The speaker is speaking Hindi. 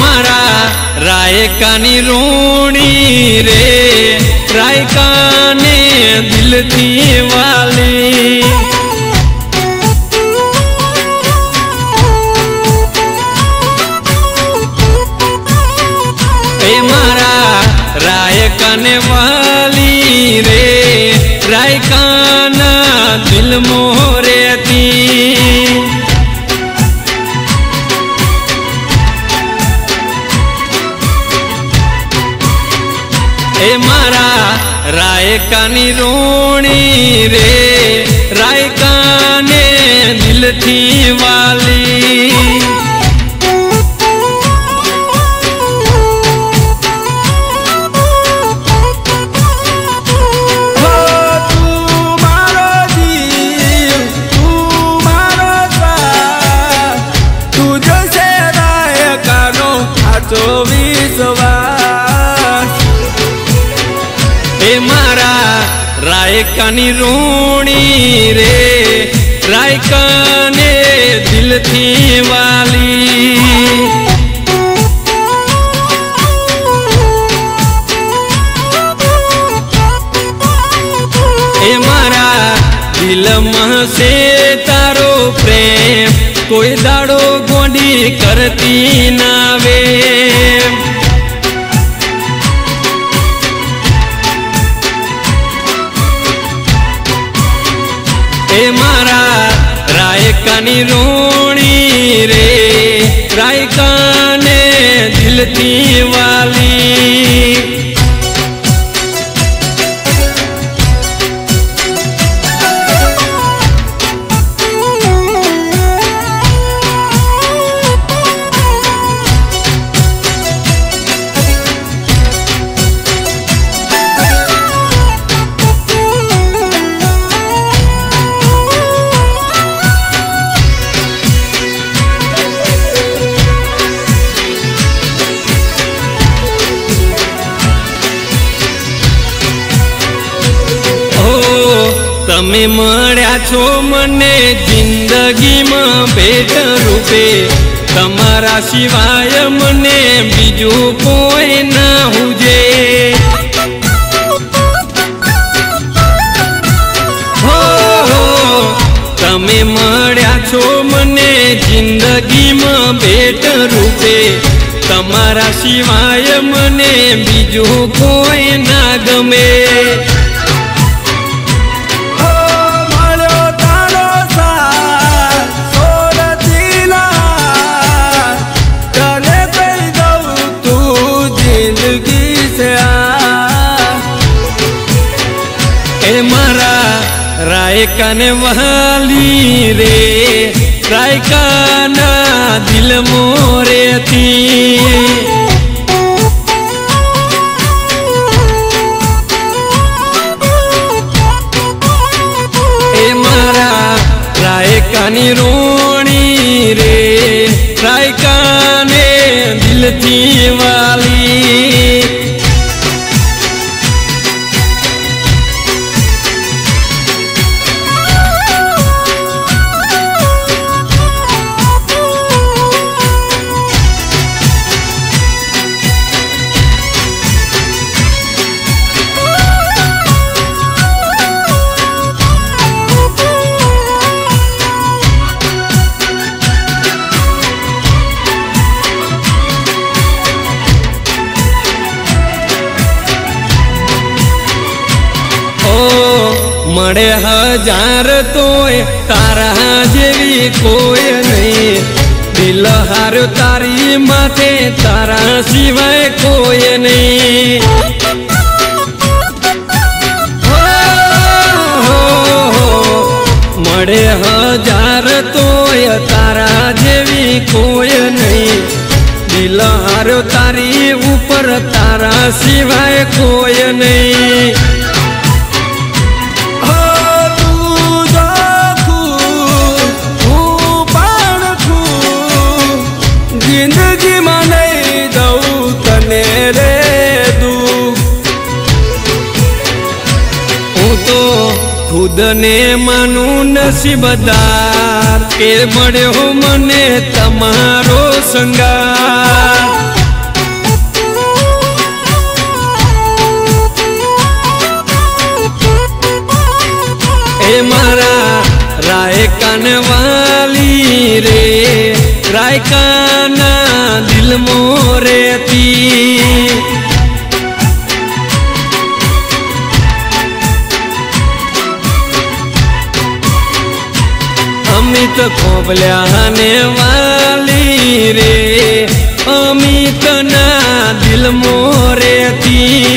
मारा रायकानी रोणी रे, रायका ने दिल थी वाली। मारा रायका ने वाली रे, रायका ना दिल मोरे थी। मारा रायका नी रोणी रे, रायका ने दिल थी वाली। मारा रायका नी रोणी रे, रायका ने दिल थी वाली। मारा दिल में से तारो प्रेम कोई दाड़ो गोंडी करती नावे। मारा रायका नी रोणी रे, रायका ने दिल थी वाली। तमे मळ्या छो मने जिंदगी में भेट रूपे, तमारा सिवाय मने बीजू कोई ना हुजे। हो तमे मळ्या छो मने जिंदगी में भेट रूपे, तमारा सिवाय मने बीजू कोई ना गमे। मारा रायका ने वाली रे, रायका ना दिल मोरे थी। मारा रायका नी रोणी रे, रायका ने दिल थी वाली। मळे हजार तोय तारा जेवी कोई नहीं, दिल हारो तारी माथे तारा सिवाय कोई नहीं। मळे हजार तोय तारा जेवी कोई नहीं, दिल हारो तारी ऊपर तारा सिवाय कोई नहीं। जिंदगी में नहीं दऊ तने रे दुख, हूँ तो खुद ने मानू नसीबदार के मळ्यो मने तमारो संगार। रायकान वाली रे रायकाना दिल मोरेती। अमित खोबल्याने वाली रे अमित ना दिल मोरेती।